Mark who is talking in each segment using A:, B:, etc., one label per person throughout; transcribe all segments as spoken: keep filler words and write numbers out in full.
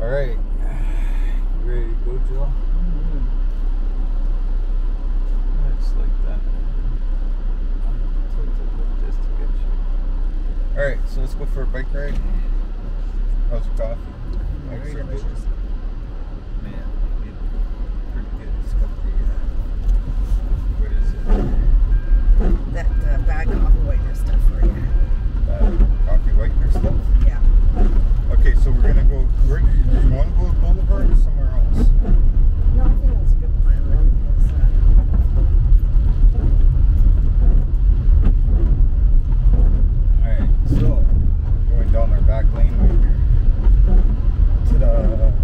A: All right, you ready to go, Jill? Mm-hmm. It's like that. I'm tilted like this to get you. All right, so let's go for a bike ride. How's your coffee?
B: Very
A: Extra
B: delicious.
A: good? Man, it's pretty good. It's got the, uh, what is it?
B: That uh, bad coffee whitener stuff for you.
A: Uh, coffee whitener stuff?
B: Yeah.
A: Okay, so we're gonna go. Where do you, do you want to go to Boulevard or somewhere else?
B: No, I think that's a good plan then. Because, uh...
A: Alright, so going down our back lane right here. Ta-da!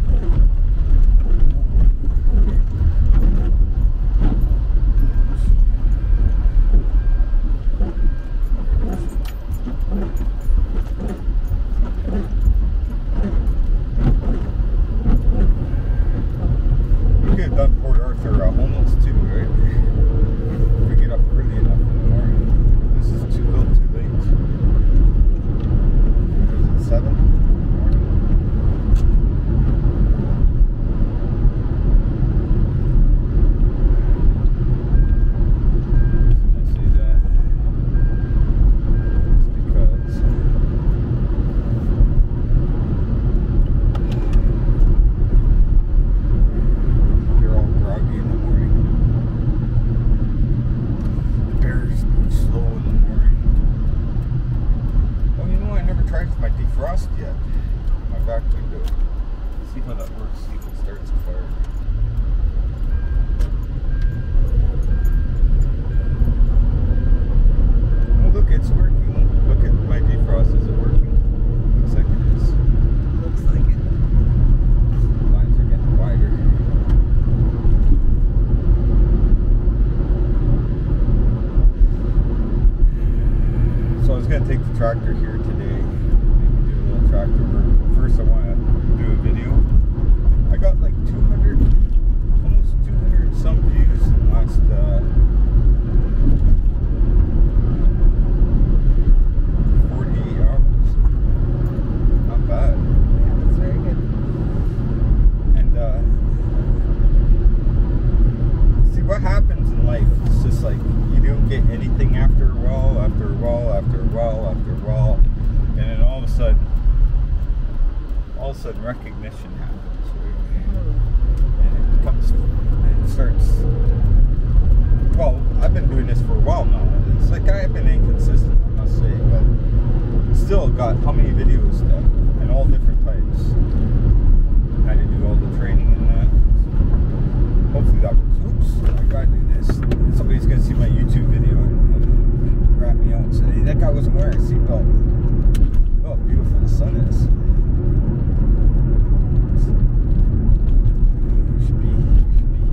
A: We could have done Port Arthur uh, homeless too, right? If we get up early enough in the morning. This is too little too late. Is it seven in the morning? I say that it's because they're all groggy in the morning. The bears move slow in the morning. Oh, you know, I never tried my defrost yet. My back window. See how that works. See if it starts a fire. Oh, look, it's working. Look at my defrost. Is it working? Looks like it is.
B: Looks like it.
A: Lines are getting wider. So I was going to take the tractor here today. Maybe do a little tractor work. First I want to do a video. I got like two hundred, almost two hundred some views in the last uh, forty-eight hours. Not bad.
B: Yeah, that's very good.
A: And uh, see what happens in life. It's just like you don't get anything after a while, after a while, after a while, after a while, and then all of a sudden, all of a sudden, recognition happens, right?
B: Mm.
A: And it comes, and it starts. Well, I've been doing this for a while now. It's like I've been inconsistent, I must say, but still got how many videos done, and all different types. I had to do all the training in that. Hopefully that works. Oops, I gotta do this. Somebody's gonna see my YouTube video and, and, and wrap me out and say, hey, that guy wasn't wearing a seatbelt. Oh, how beautiful the sun is. Should be, should be.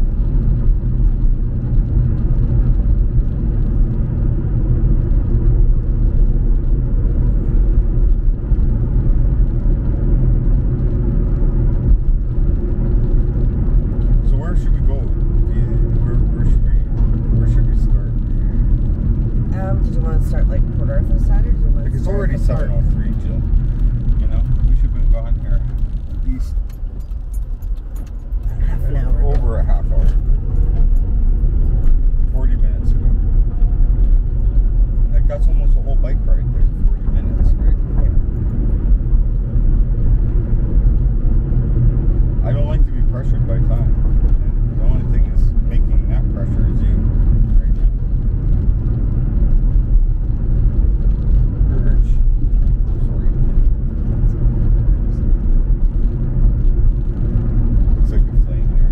A: So where should we go? Where, where should we where should we start?
B: Um, did you want to start like Port Arthur side or did you want
A: Like
B: to
A: it's
B: start
A: already
B: at the
A: seven
B: park?
A: oh three, Jill. You know, we should have been gone here at least
B: Half an hour.
A: over a half hour. Forty minutes ago. Like that's almost a whole bike ride there. Forty minutes, right? I don't like to be pressured by time. And the only thing is making that pressure is you right now. Urge. Sorry. Looks like a flame there.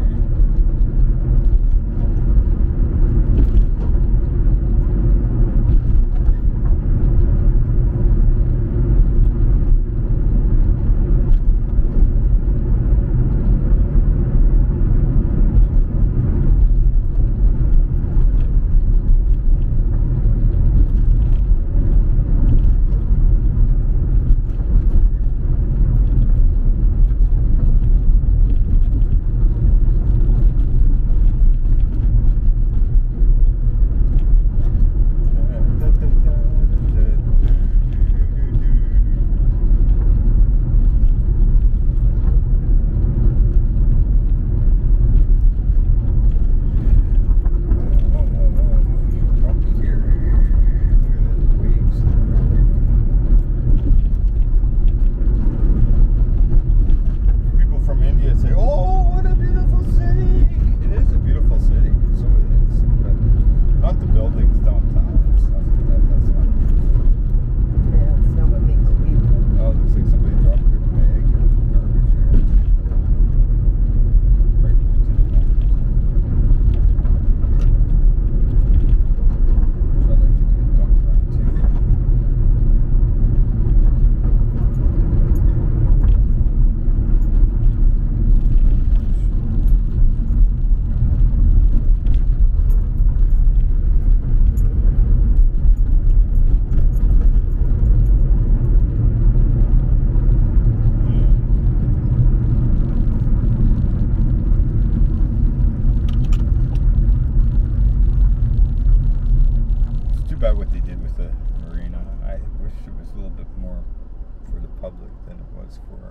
A: was a little bit more for the public than it was for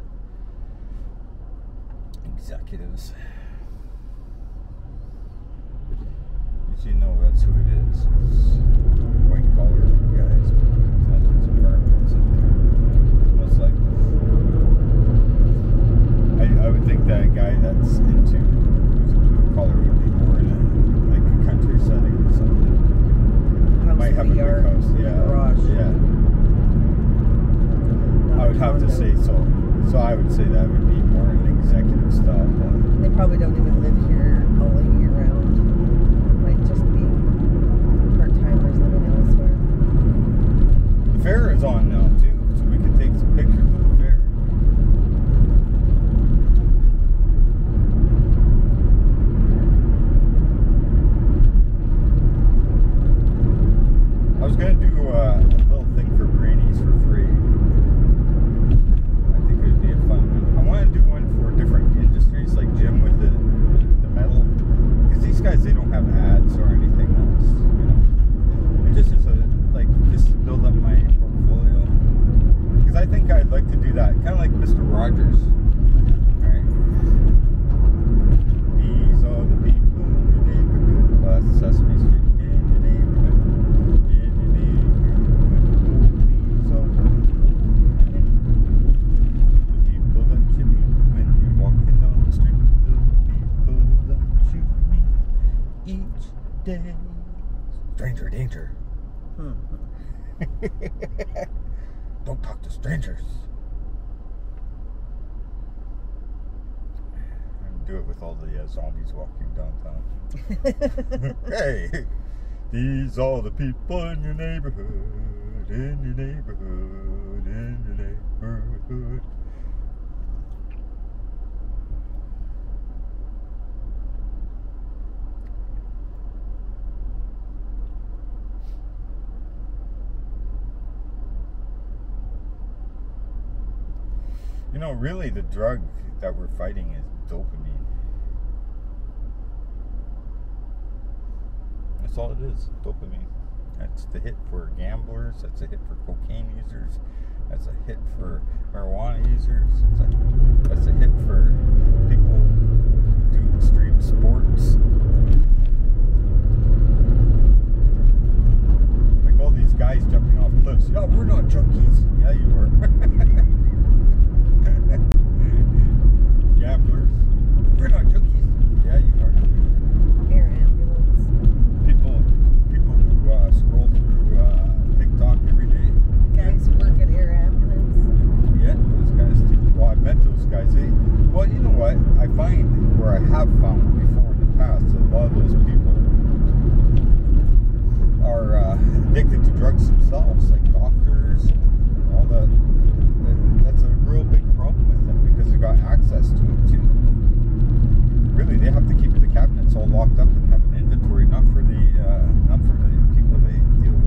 A: executives. But you know that's who it is. It's white collar guys. All those apartments in there. Most likely. I, I would think that a guy that's into who's blue collar would be more in a like a country setting or something.
B: House
A: Might have a
B: yard,
A: big house, yeah.
B: garage.
A: Yeah. I would have to say so. So I would say that would be more an executive style one.
B: They probably don't even live here all year round. It might just be part-timers living elsewhere.
A: The fair is on now too, so we can take some pictures of the fair. I was gonna do uh, a little thing for Grannies for free. I think it would be a fun one. I want to do one for different industries, like Jim with the the metal, because these guys, they don't have ads or anything else, you know. It just is a like just to build up my portfolio, because I think I'd like to do that, kind of like Mister Rogers. All right. These are the people in the neighborhood. Well, that's Sesame Street. In the neighborhood. In the neighborhood. These are the people that you meet when you're walking down the street. The people that you meet each day. Stranger danger.
B: Hmm.
A: Don't talk to strangers. And do it with all the uh, zombies walking downtown. Hey, these are the people in your neighborhood, in your neighborhood, in your neighborhood. You know, really the drug that we're fighting is dopamine. That's all it is, dopamine. That's the hit for gamblers, that's a hit for cocaine users, that's a hit for marijuana users, that's a, that's a hit for people who do extreme sports. Like all these guys jumping off cliffs. Yeah, we're not junkies. Yeah, you are. Gamblers. We're not junkies. Yeah, you are.
B: Air ambulance.
A: People, people who uh, scroll through uh, TikTok every day.
B: Guys who work at air ambulance.
A: Yeah, those guys too. Well, I met those guys. They, well, you know what? I find, or I have found before in the past, that a lot of those people are uh, addicted to drugs themselves, like doctors, all the. That's a real big problem with them because they got access to it too. Really, they have to keep the cabinets all locked up and have an inventory, not for the uh, not for the people they deal with.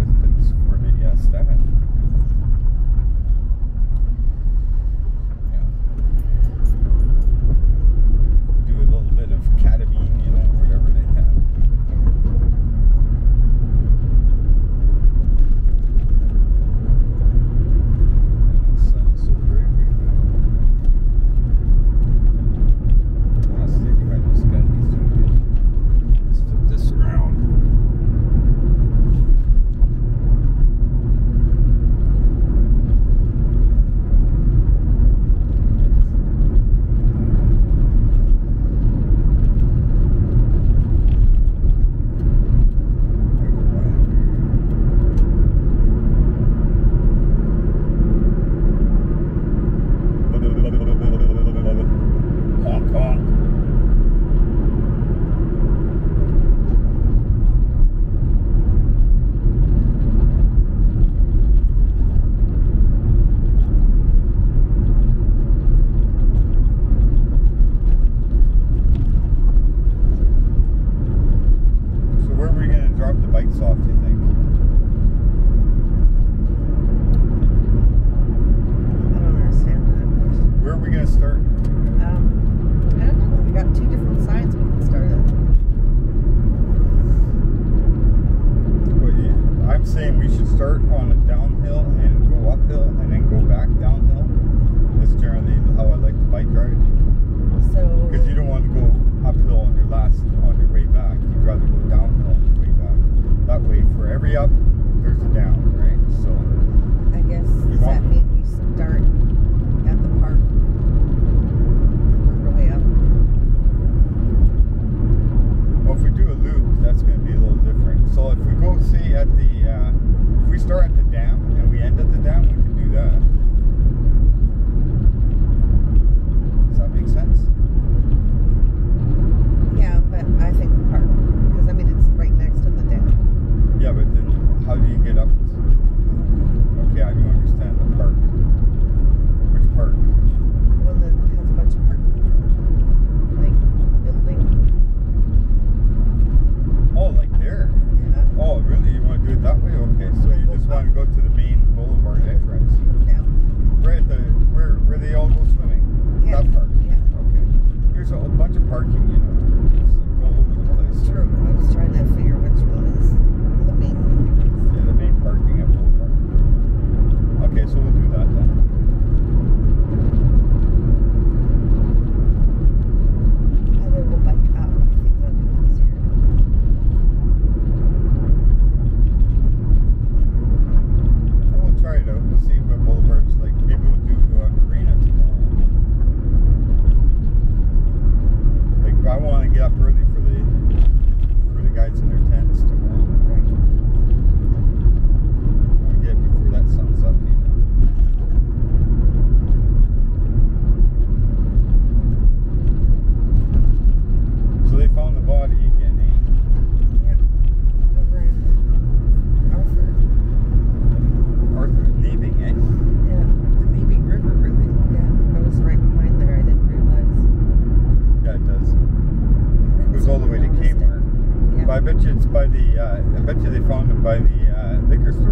A: Yeah, I bet you they found them by the uh, liquor store.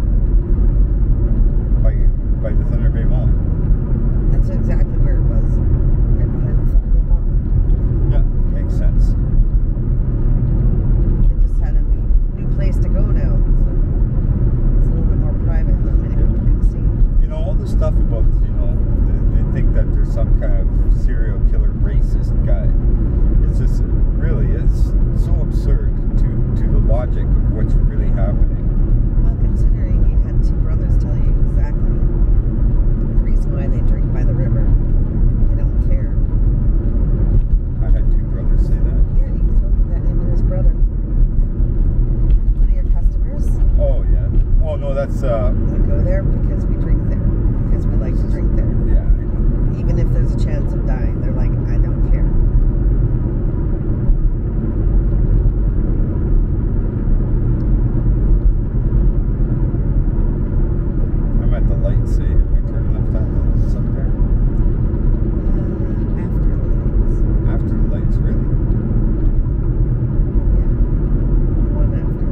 A: By, by the Thunder Bay Mall.
B: That's exactly where it was. Right behind the Thunder Bay Mall.
A: Yeah, makes sense.
B: They just had a new, new place to go now. So it's a little bit more private. Not many people can see.
A: You know, all the stuff about, you know, they, they think that there's some kind of serial killer racist guy. It's just, really, it's so absurd to, to the logic of what's really happening.
B: Well, considering you had two brothers tell you exactly the reason why they drink by the river, they don't care.
A: I had two brothers say that.
B: Yeah, you told me that him and his brother. One of your customers.
A: Oh, yeah. Oh, no, that's, uh...
B: We go there because we drink there. Because we like to drink there.
A: Yeah, I know.
B: Even if there's a chance of dying, they're like, I don't care.
A: I'm at the lights, say, if we turn left at the lights up there.
B: Uh, after the lights.
A: After the lights, really?
B: Yeah. One after.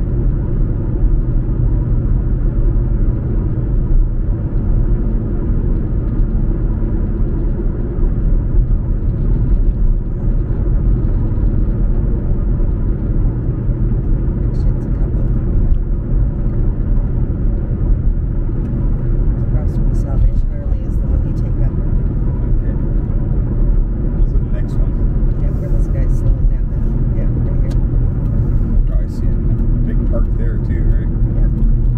B: Actually, it's a couple. Across from the Salvation Army is the one you take up.
A: Okay. So the next one.
B: Yeah, where this guy's slowing down now. Yeah, right here.
A: Oh, I see it. Big park there, too, right?
B: Yeah.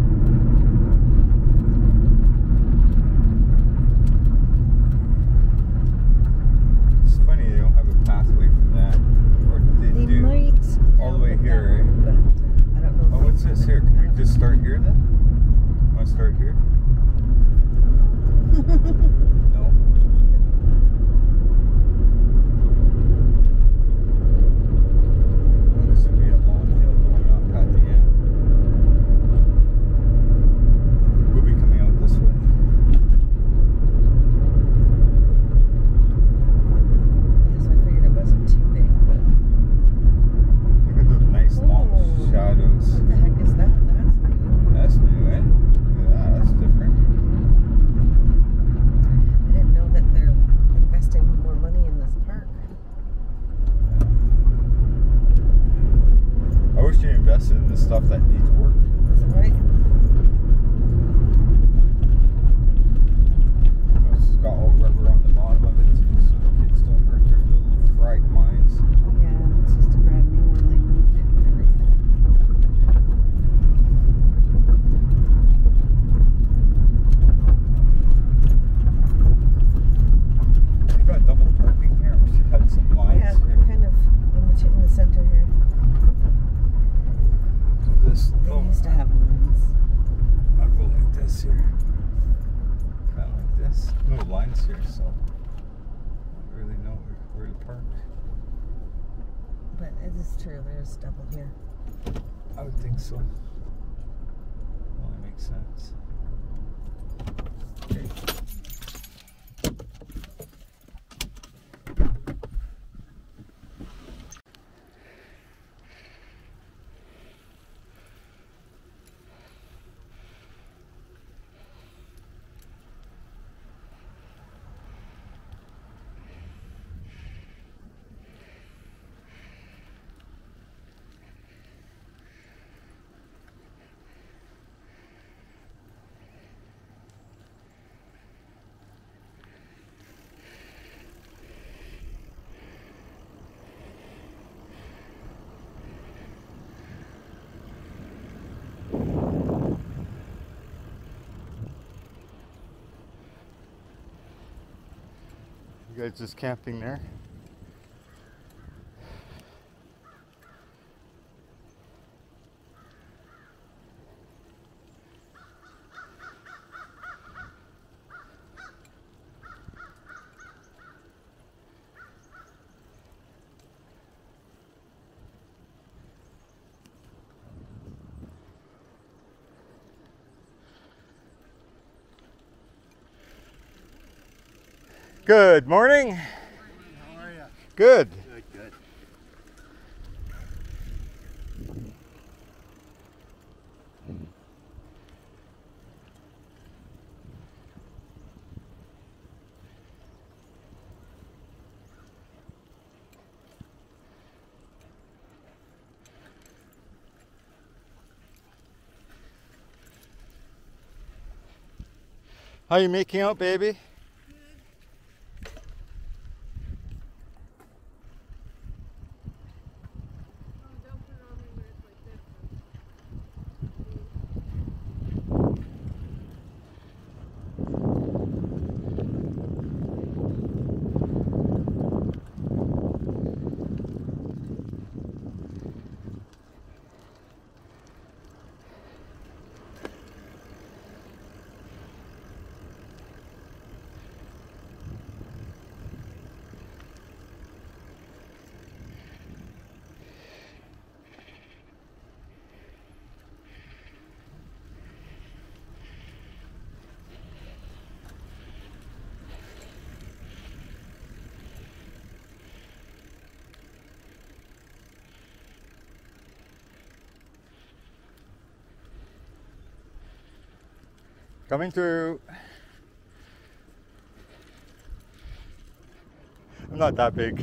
A: It's funny they don't have a pathway from that. Or they,
B: They
A: do.
B: might
A: All the way
B: down
A: here,
B: down,
A: right?
B: but uh, I don't know.
A: Oh,
B: if
A: what's
B: they-
A: this here? Can we just start here then? Want to start here? No. Oh, this would be a long hill going up at the end. We'll be coming out this way.
B: Yes, I figured it wasn't too big, but
A: Look at those nice long
B: Oh.
A: shadows.
B: what the heck is that? That's new.
A: That's new, eh? Look at that, that's different.
B: I didn't know that they're investing more money in this park.
A: I wish you invested in the stuff that needs work.
B: Is it right?
A: It's got all rubber on the bottom of it too, so the kids don't hurt their little fried minds.
B: Yeah, it's just a brand new one. They moved it and everything.
A: You got double parking here. We should have some lines
B: Yeah,
A: here.
B: kind of in the, in the center here.
A: This,
B: They
A: oh,
B: used to have lines.
A: I'll go like this here. Kind of like this. No lines here, so I don't really know where, where to park.
B: But it is true, there's double here.
A: I would think so. Well, that makes sense. Okay. You guys just camping there? Good morning.
C: How are you?
A: Good.
C: Good, good.
A: How you making out, baby? Coming through. I'm not that big.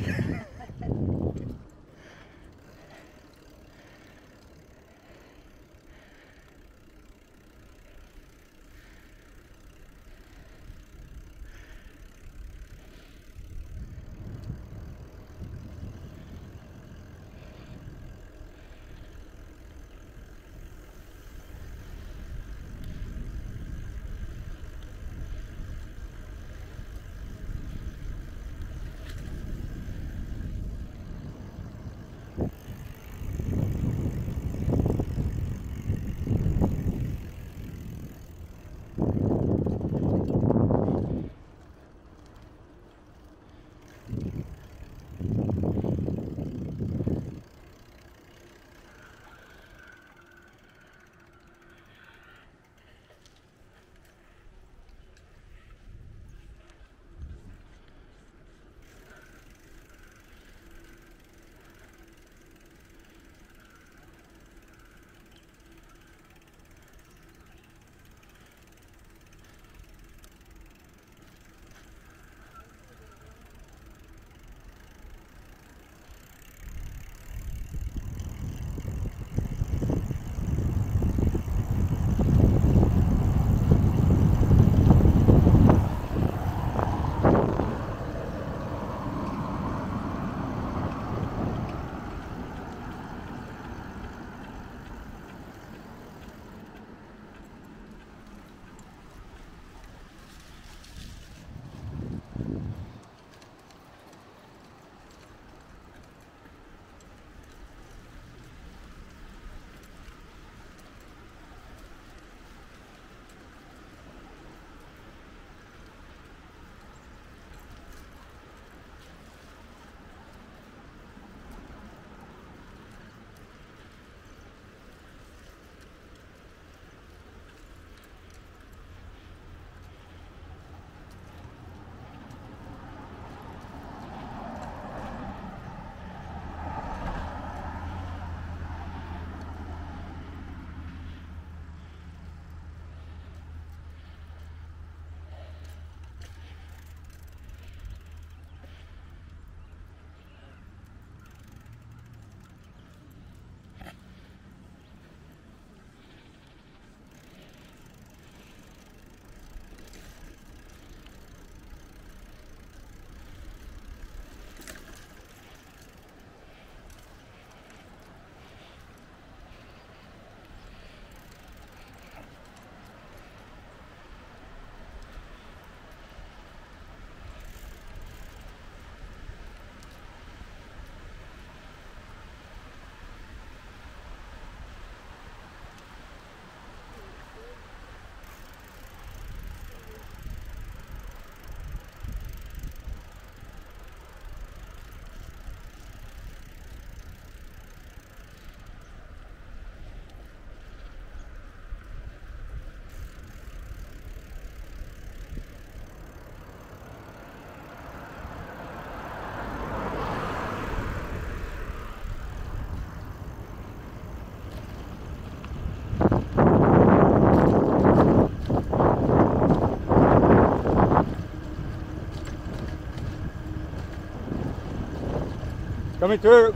A: Coming through.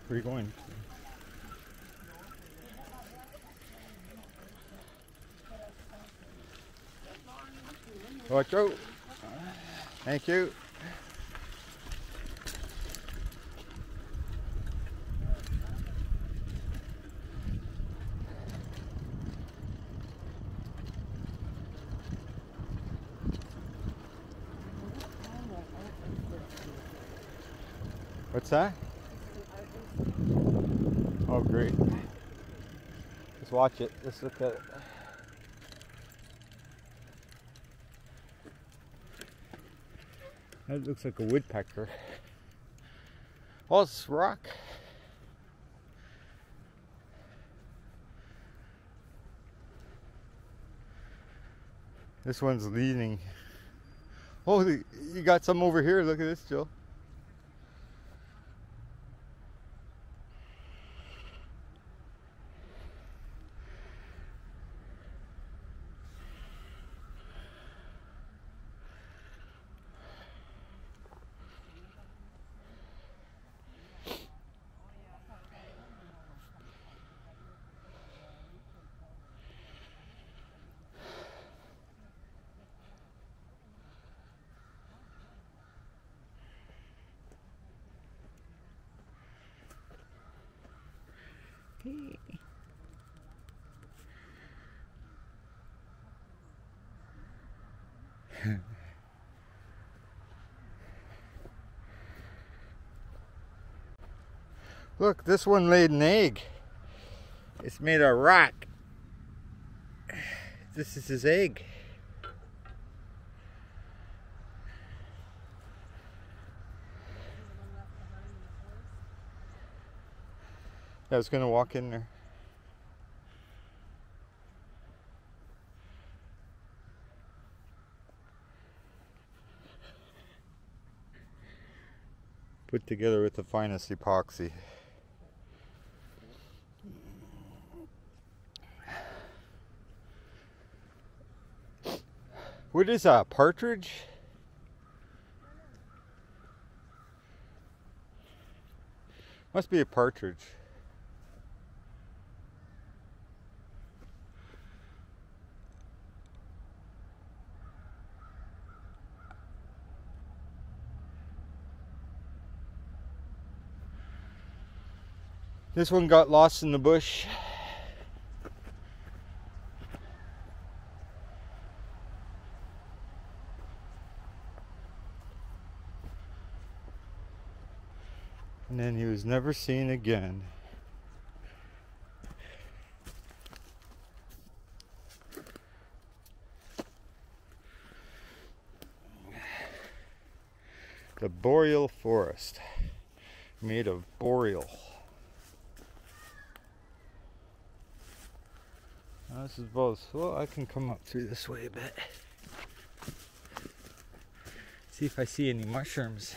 A: Where are you going? Watch out. Thank you. What's that? Oh, great. Let's watch it. Let's look at it. That looks like a woodpecker. Oh, it's rock. This one's leaning. Oh, you got some over here. Look at this, Jill. Okay. Look, this one laid an egg. It's made of rock. This is his egg. I was gonna walk in there. Put together with the finest epoxy. What is that, partridge? Must be a partridge. This one got lost in the bush. And then he was never seen again. The boreal forest, made of boreal. Now this is both. Well, I can come up through this way a bit. See if I see any mushrooms.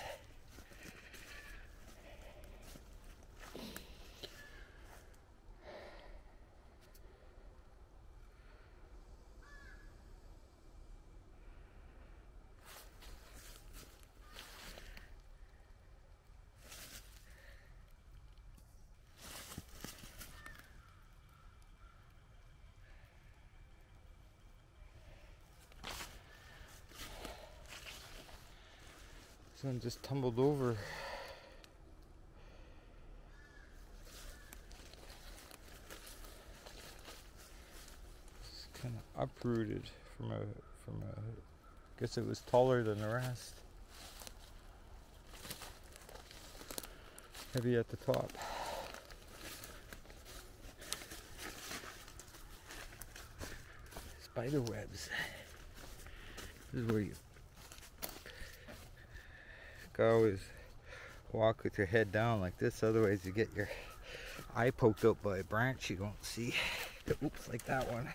A: One just tumbled over. It's kind of uprooted from a from a. I guess it was taller than the rest. Heavy at the top. Spider webs. This is where you always walk with your head down like this, otherwise you get your eye poked out by a branch you won't see. Oops, like that one.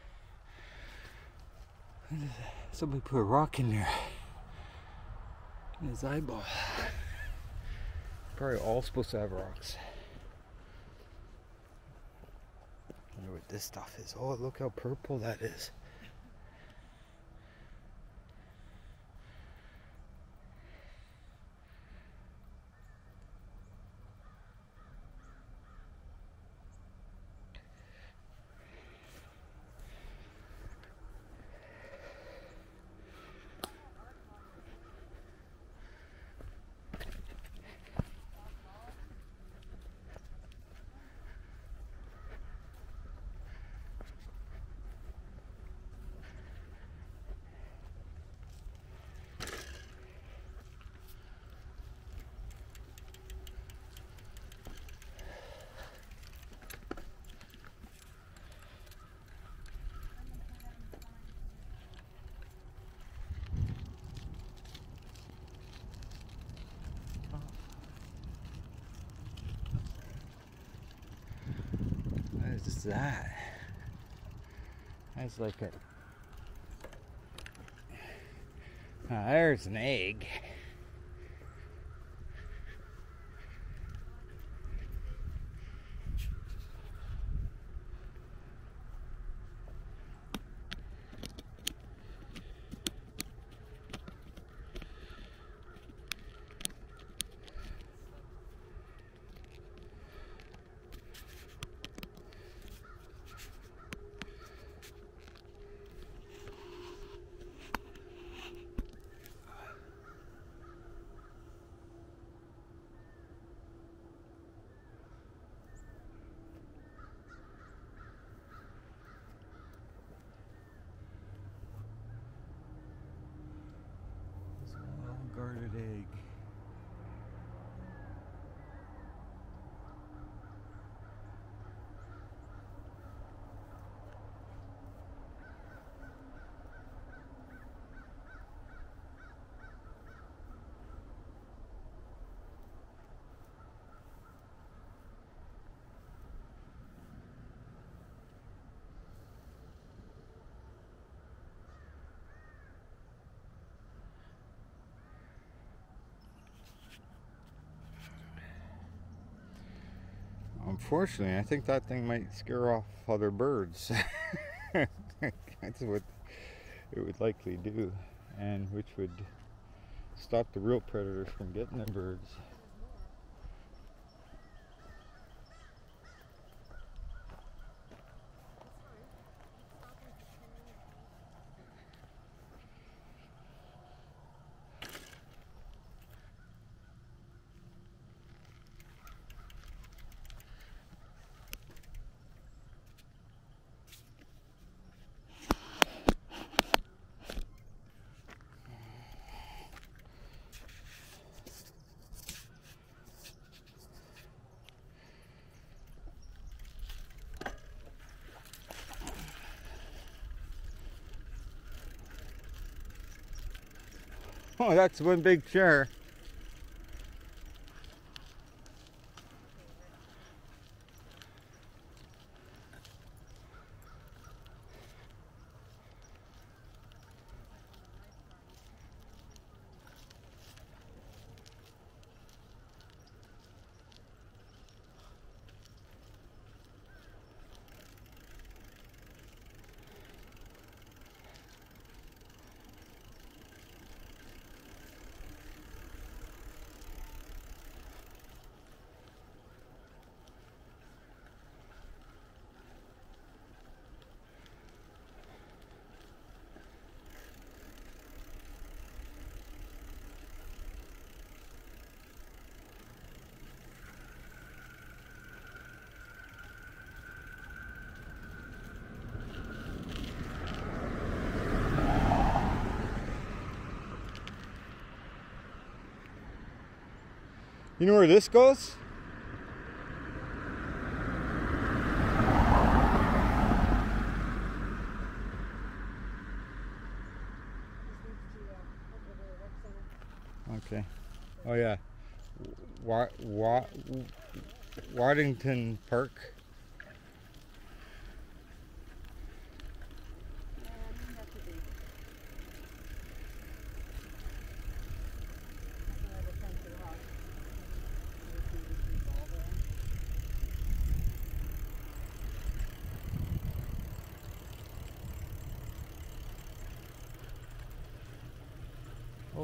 A: Somebody put a rock in there. in his eyeball. Probably all supposed to have rocks. I wonder what this stuff is. Oh, look how purple that is. What is that? That's like a... Oh, there's an egg. Guarded egg. Unfortunately, I think that thing might scare off other birds. That's what it would likely do, and which would stop the real predators from getting the birds. Oh, that's one big chair. You know where this goes? Okay. Oh yeah. Wa Wa Waddington Park.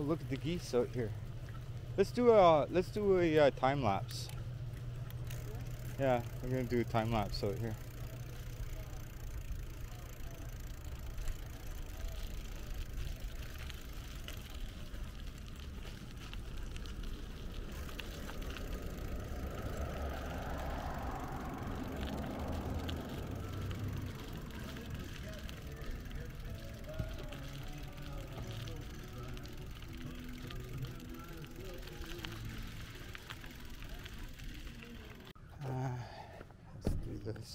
A: look at the geese out here. Let's do a let's do a uh, time lapse. Yeah, we're gonna do a time lapse out here. Let's do this.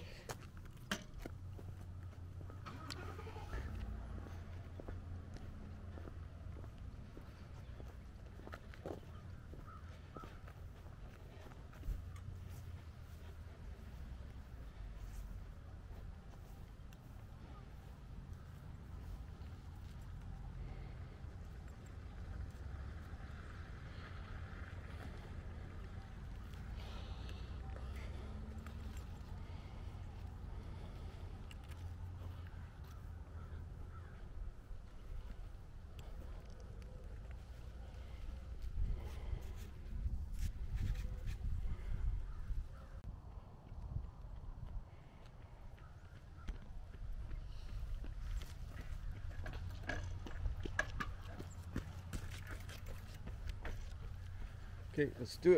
A: Okay, let's do it.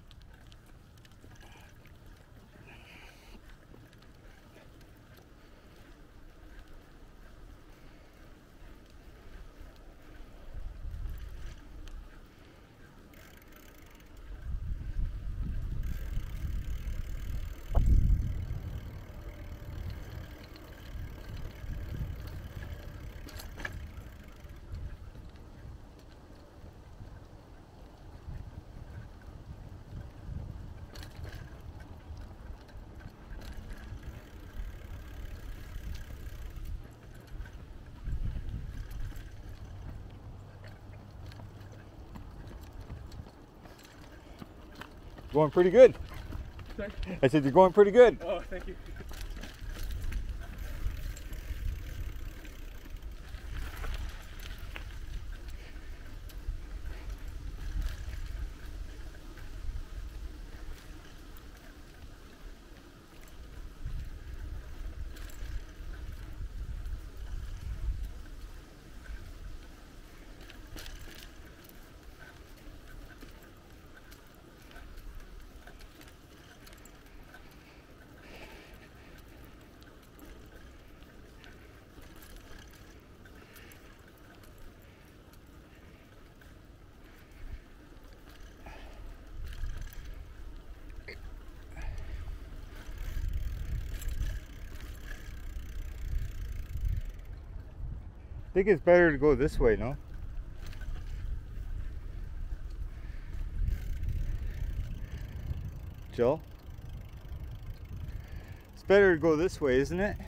A: Going pretty good.
C: Sorry?
A: I said you're going pretty good.
C: Oh, thank you.
A: I think it's better to go this way, no? Jill? It's better to go this way, isn't it?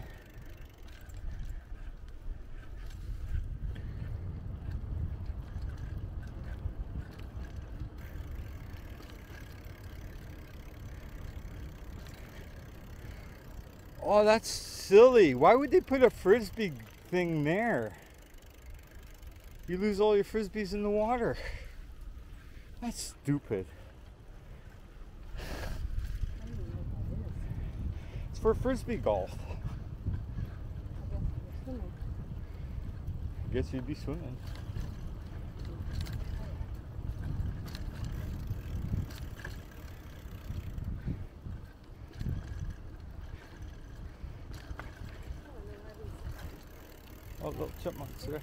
A: Oh, that's silly. Why would they put a frisbee thing there? You lose all your frisbees in the water. That's stupid.
B: I don't even know what that is.
A: It's for frisbee golf.
B: I guess you're swimming.
A: I guess you'd be swimming. Oh, little chipmunks there.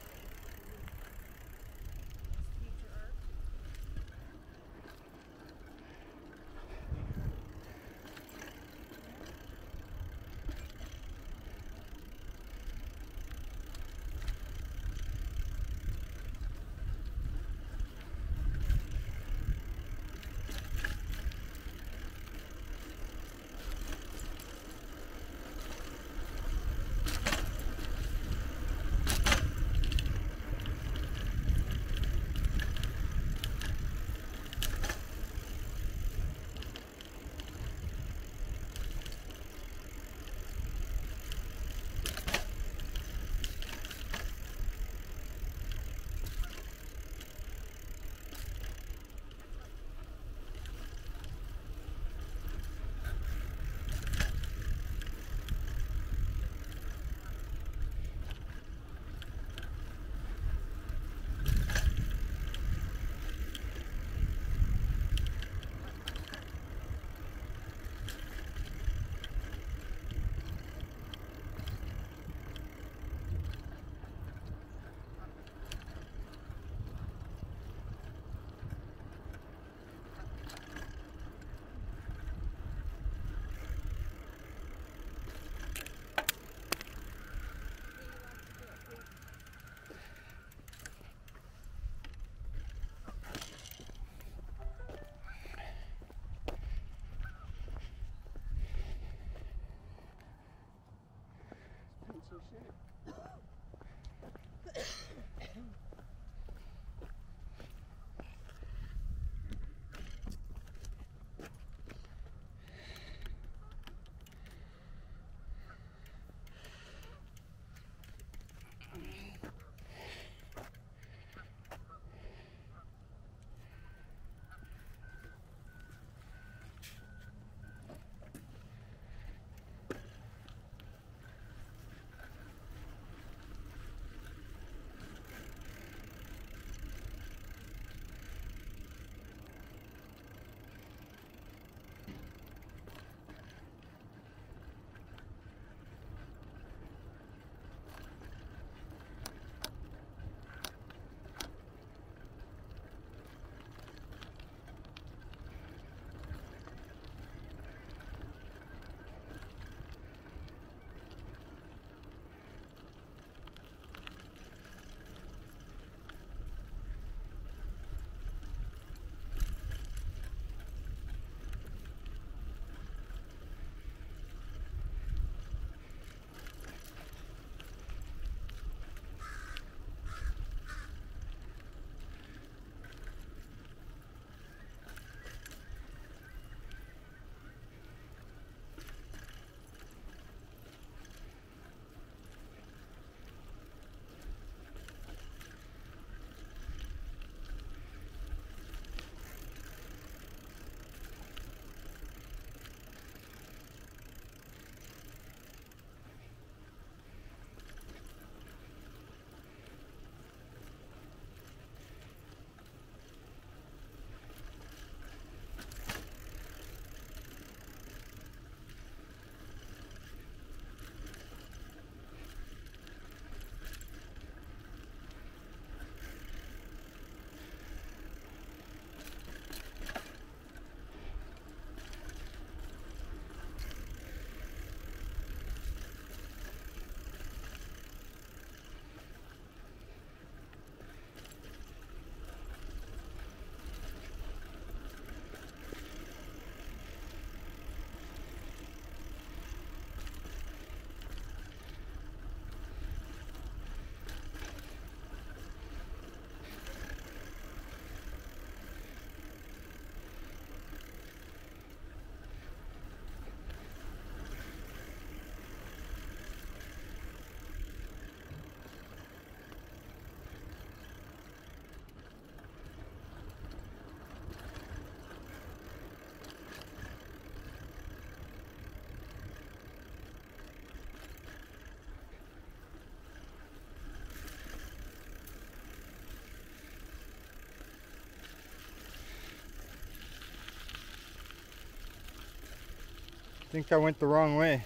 A: think I went the wrong way.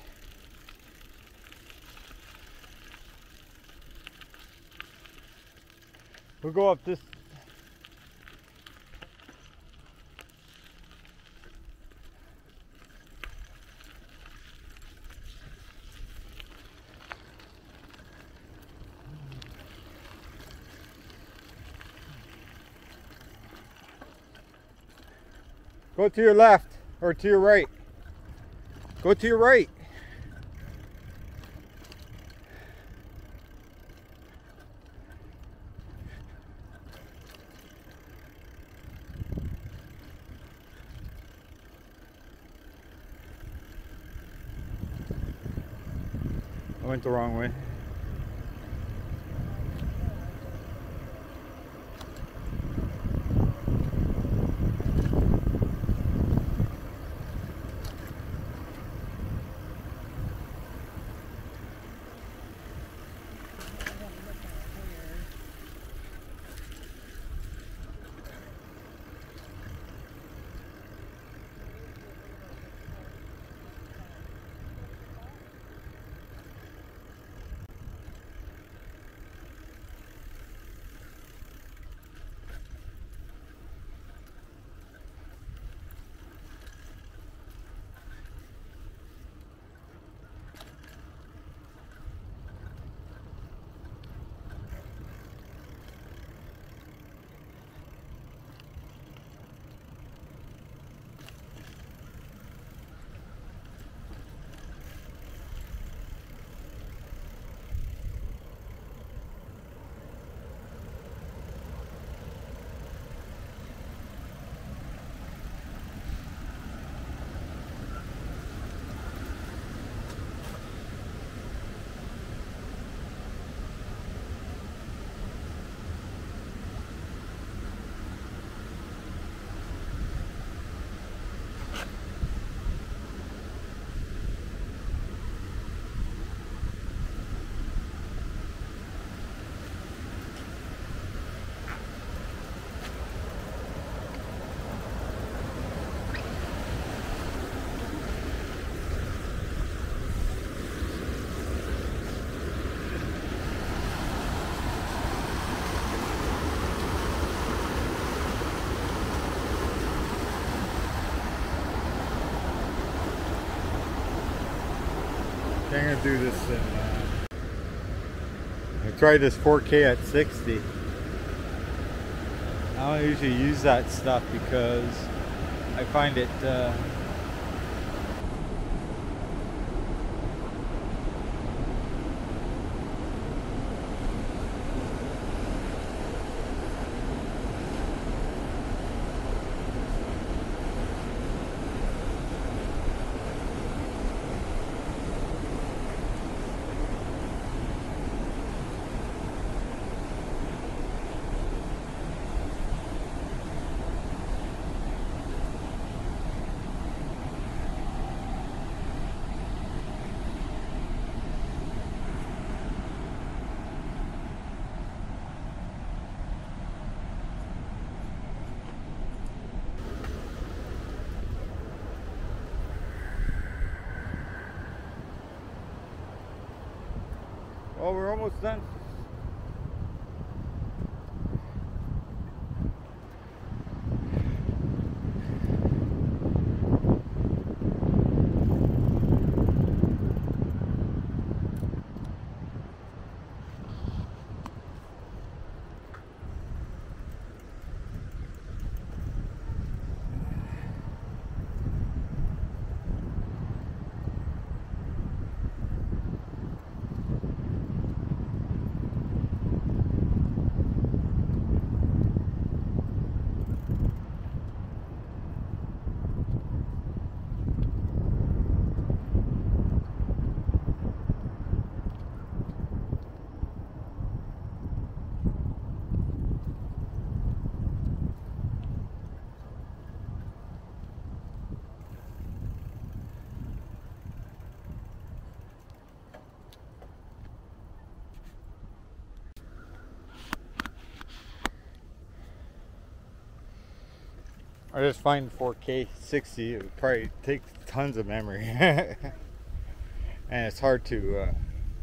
A: We'll go up this. Go to your left or to your right. Go to your right. I went the wrong way. I'm gonna do this in, uh, I tried this four K at sixty. I don't usually use that stuff because I find it uh, well, we're almost done. I just find four K sixty, it would probably take tons of memory. And it's hard to uh,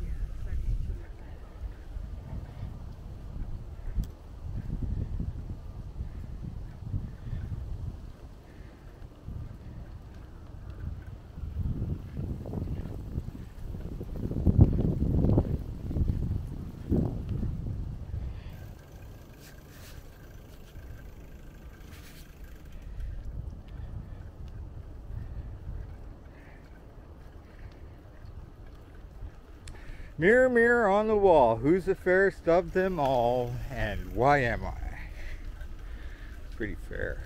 A: mirror, mirror on the wall, who's the fairest of them all, and why am I? Pretty fair.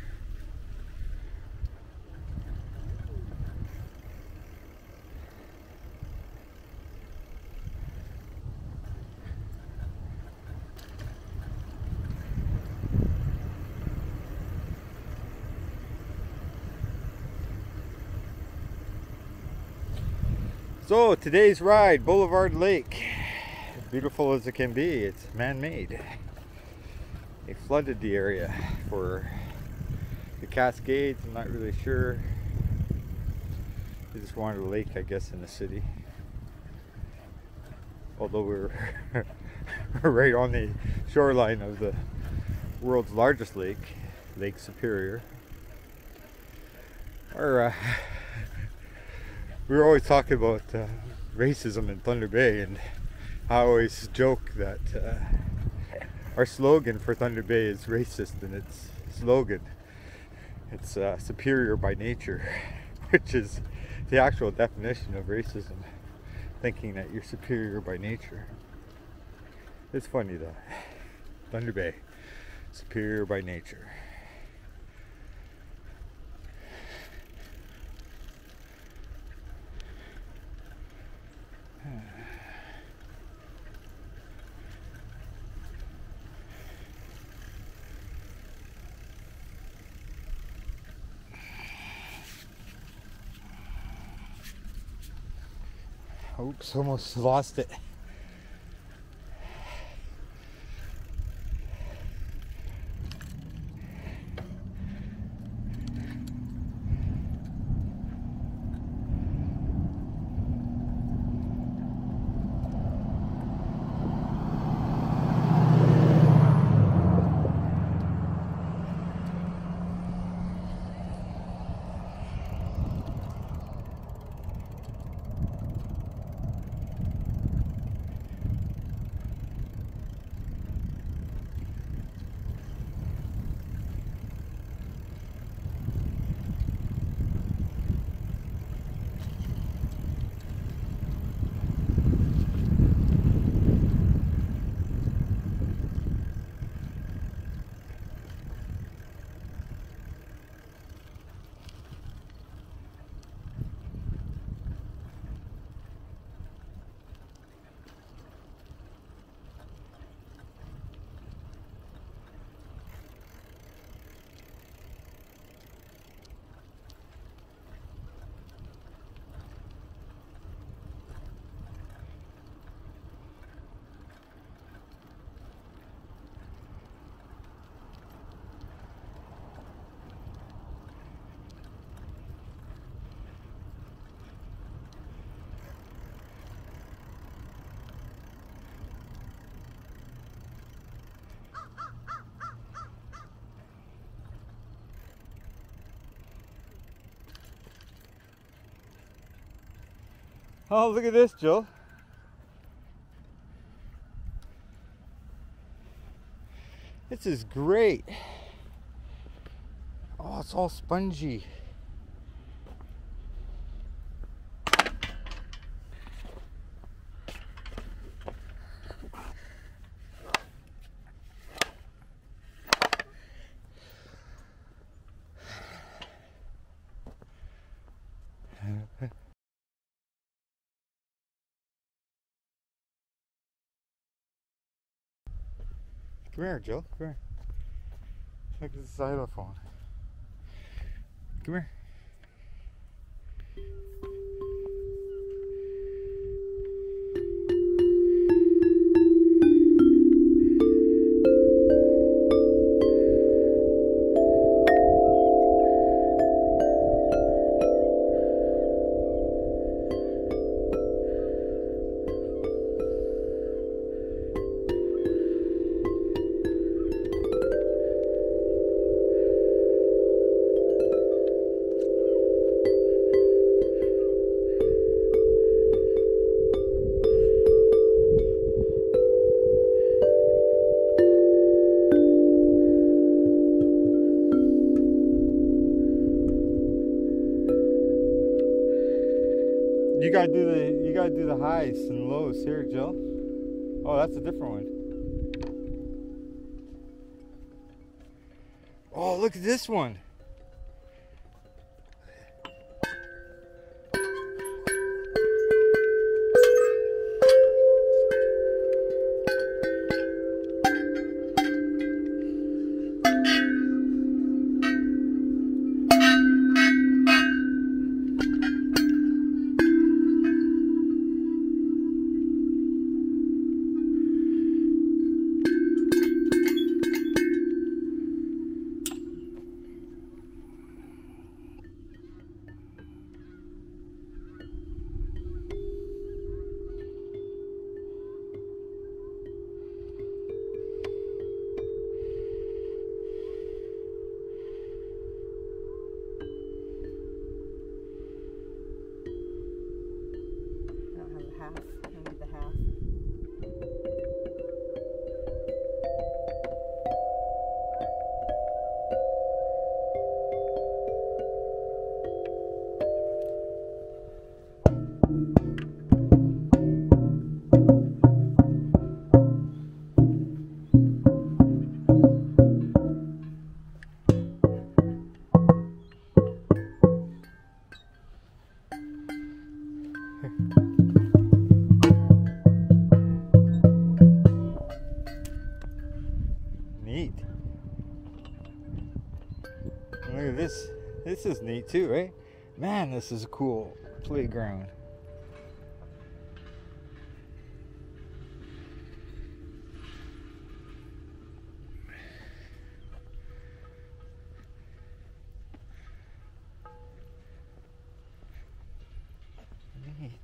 A: So today's ride, Boulevard Lake, beautiful as it can be. It's man-made. They flooded the area for the Cascades. I'm not really sure. They just wanted a lake, I guess, in the city. Although we're right on the shoreline of the world's largest lake, Lake Superior. Or uh, we were always talking about uh, racism in Thunder Bay, and I always joke that uh, our slogan for Thunder Bay is racist, and its slogan, it's uh, superior by nature, which is the actual definition of racism, thinking that you're superior by nature. It's funny though. Thunder Bay, superior by nature. Oops, almost lost it. Oh, look at this, Jill. This is great. Oh, it's all spongy. Come here, Jill. Come here. Look at the xylophone. Come here. You gotta do the you gotta do the highs and lows here, Jill. Oh, that's a different one. Oh, look at this one.
B: Half, maybe the half.
A: Neat. Look at this. This is neat too, right? Man, this is a cool playground. Neat.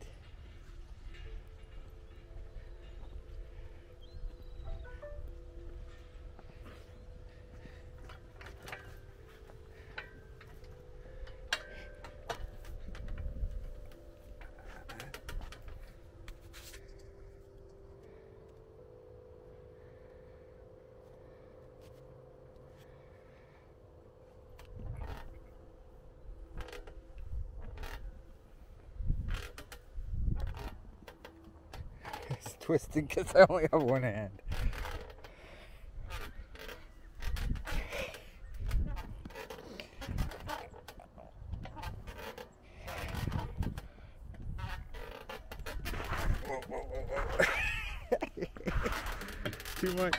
A: It's twisting because I only have one hand. Whoa, whoa, whoa, whoa. Too much.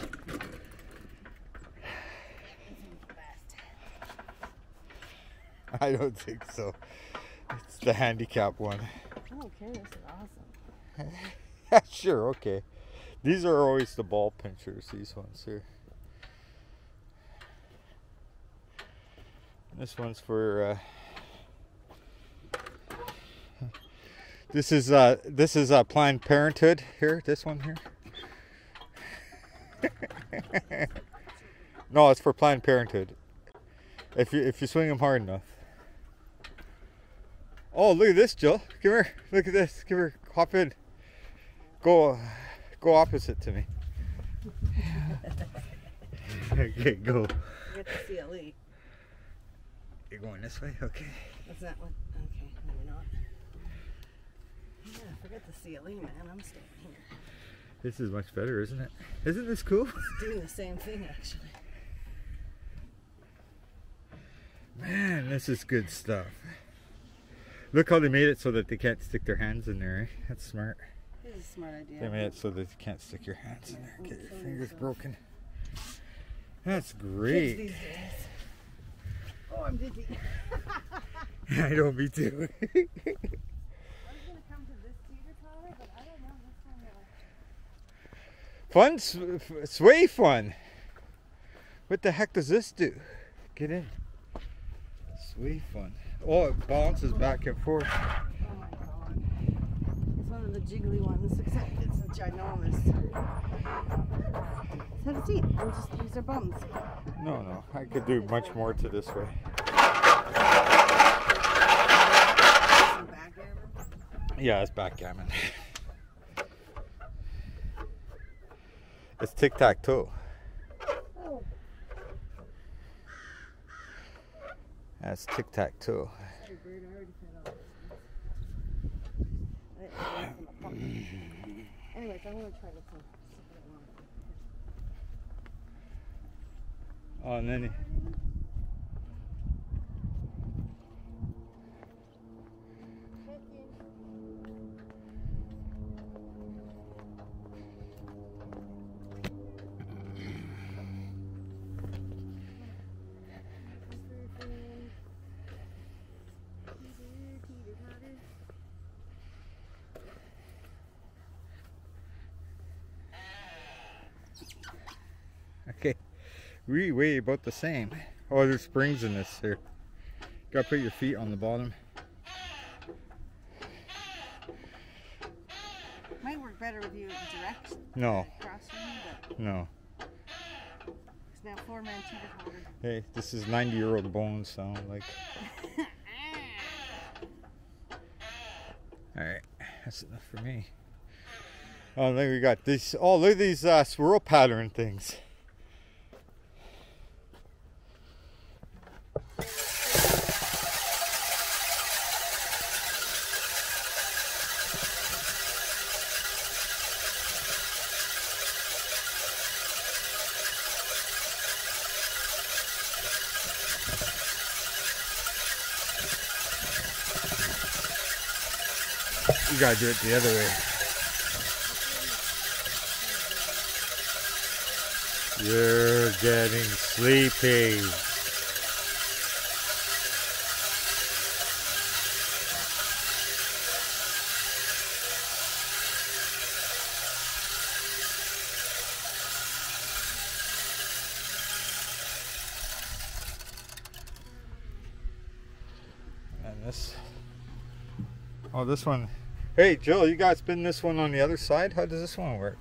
A: I don't think so. It's the handicap one.
B: I don't care, this is awesome.
A: Yeah, sure, okay. These are always the ball pinchers, these ones here. This one's for uh, this is uh this is uh Planned Parenthood here, this one here. No, it's for Planned Parenthood. If you if you swing them hard enough. Oh, look at this, Jill. Come here. Look at this. Come here. Hop in. Go, go opposite to me. Okay, go.
B: Get the C L E.
A: You're going this way? Okay.
B: That's not what. Okay, maybe not. Yeah, forget the C L E, man. I'm staying here.
A: This is much better, isn't it? Isn't this cool?
B: It's doing the same thing, actually.
A: Man, this is good stuff. Look how they made it so that they can't stick their hands in there, eh? That's smart.
B: This is a smart idea.
A: They made it so that you can't stick your hands in there. Get your fingers broken. That's great.
B: Kids these days. Oh, I'm dizzy.
A: I know, me too.
B: I was going to come to this teeter totter, but I don't know this one.
A: Fun, sw sway fun. What the heck does this do? Get in. Sway fun. Oh, it bounces back and forth.
B: Oh my god. It's one of the jiggly ones, except it's a ginormous. Let's have a seat. We'll just use our bums.
A: No, no. I could do much more to this way.
B: Some backgammon?
A: Yeah, it's backgammon. It's tic-tac-toe.
B: Oh.
A: That's tic-tac-toe.
B: I'm going to try to sip it along.
A: Oh, and then. Okay, we weigh about the same. Oh, there's springs in this here. Gotta put your feet on the bottom.
B: Might work better with you direct.
A: No.
B: Across from me, but
A: No.
B: it's now four man cheated holder.
A: Hey, this is ninety year old bones sound like. Alright, that's enough for me. Oh, then we got these. Oh, look at these uh, swirl pattern things. You gotta do it the other way. You're getting sleepy. And this. Oh, this one. Hey, Jill, you guys spin this one on the other side? How does this one work?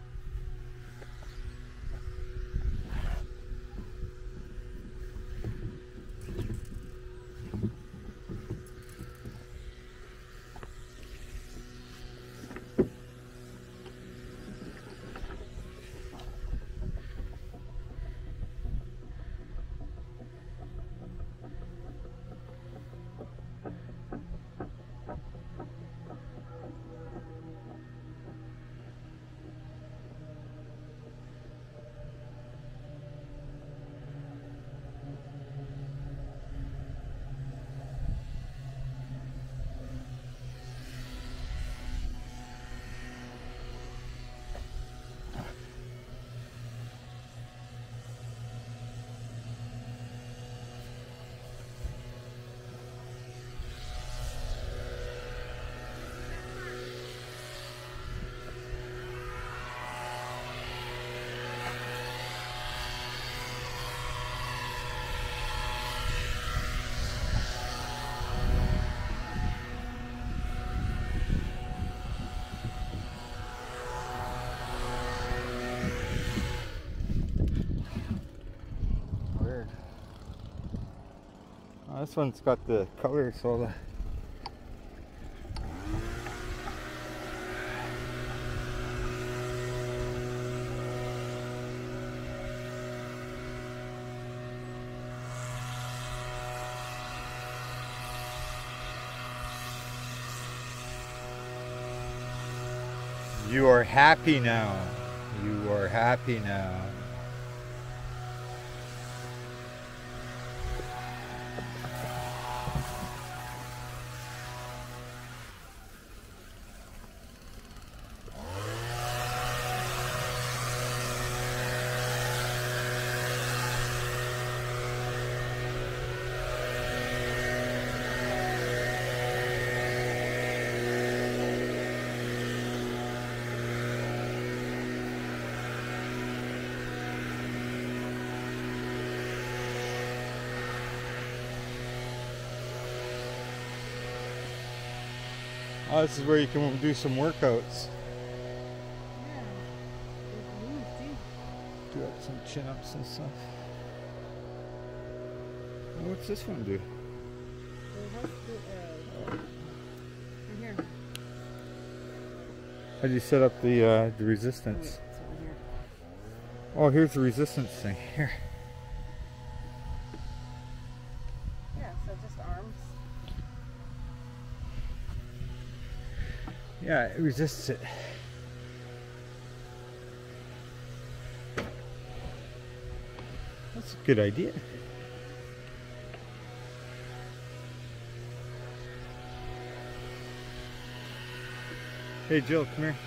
A: Oh, this one's got the color, so the you are happy now. You are happy now. Oh, this is where you can do some workouts.
B: Yeah. Move too.
A: Do up some chin-ups and stuff. Oh, what's this one do?
B: Right here.
A: How do you set up the uh, the resistance?
B: Wait, it's over here.
A: Oh, here's the resistance thing. Here.
B: Yeah, so just arms.
A: Yeah, it resists it. Good idea. Hey Jill, come here.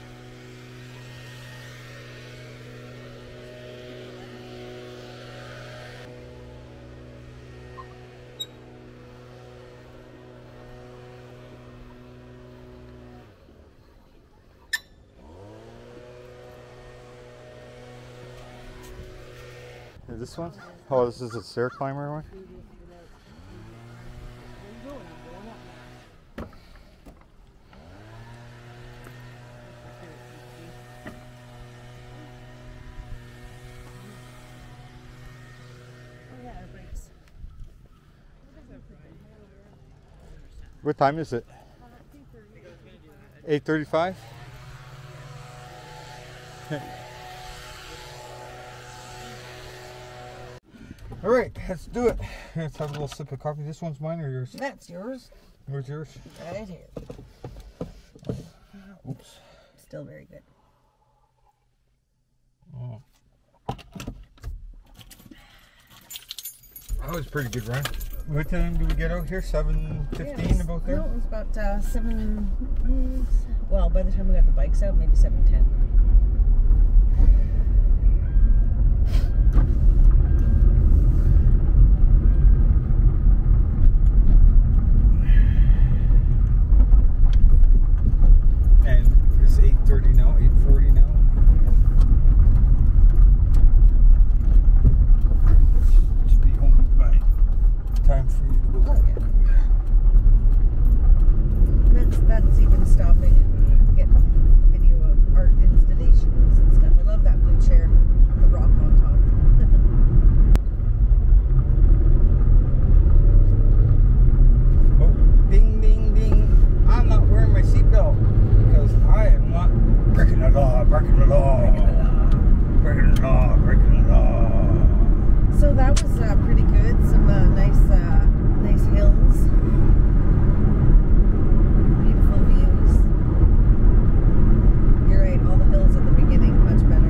A: Is this one? Oh, this is a stair climber one? What time is it? eight thirty-five? All right, let's do it. Let's have a little sip of coffee. This one's mine or yours?
B: That's yours.
A: Where's yours?
B: Right here.
A: Oops.
B: Still very good.
A: Oh. That was a pretty good run. What time did we get out here? seven fifteen, yeah, about there?
B: No, it was about uh, seven. Well, by the time we got the bikes out, maybe seven ten.
A: And it's eight thirty now, eight forty now. Should be home by time for you to go.
B: Oh, yeah. That's, that's even stopping and getting video of art installations and stuff. I love that blue chair, the rock on top.
A: Oh, ding, ding, ding. I'm not wearing my seatbelt because I am not breaking the law, breaking the law, breaking the law, breaking the law.
B: So that was uh, pretty good. Some uh, nice, uh, nice hills, beautiful views. You're right. All the hills at the beginning, much better.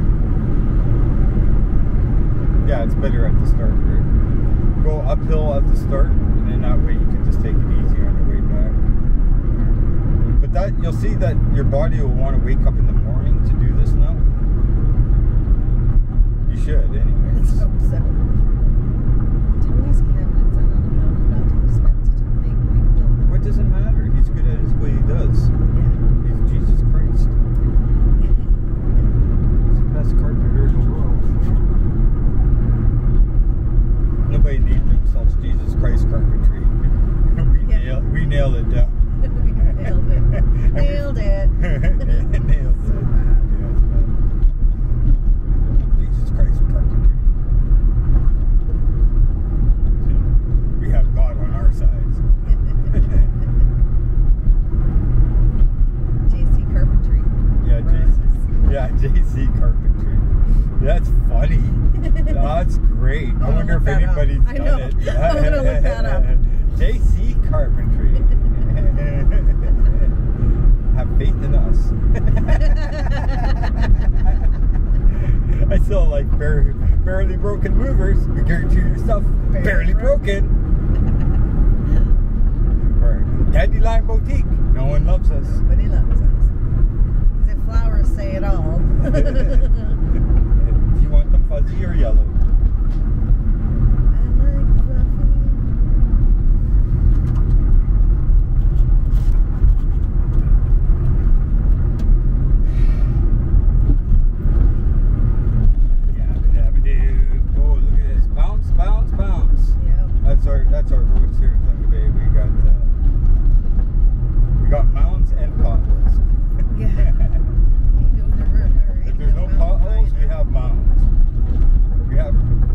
A: Yeah, it's better at the start, right? Go uphill at the start, and then that way you can just take it easy on your way back. But that you'll see that your body will want to wake up in the morning to do this now. You should, anyways.
B: Let's hope so. Tony's cabinets, I don't know, not to spend such a big, big building.
A: What does it matter? He's good at his what he does.
B: Yeah.
A: He's Jesus Christ. He's the best carpenter in the world. Nobody named themselves Jesus Christ Carpentry. we,
B: Yeah.
A: nailed, we nailed it down.
B: Nailed it. Nailed it.
A: Nailed
B: So
A: it.
B: bad.
A: Yeah, it's bad. Jesus Christ Carpentry. We have God on our sides.
B: J C Carpentry.
A: Yeah, J C. Yeah, J C Carpentry. That's funny. That's great. I wonder if anybody's
B: I
A: done
B: know.
A: it.
B: I'm gonna look that up.
A: J C Carpentry. Have faith in us. I still like barely, barely broken movers. We guarantee your stuff barely, barely broken. Or Dandelion Boutique. No one loves us.
B: Nobody loves us. As if flowers say it all.
A: Do you want them fuzzy or yellow?
B: I like fluffy.
A: Oh, look at this. Bounce, bounce, bounce.
B: Yeah.
A: That's our that's our roads here in Thunder Bay. We got uh, we got mounds and potholes.
B: Yeah.
A: If there's no potholes, we have mounds. We have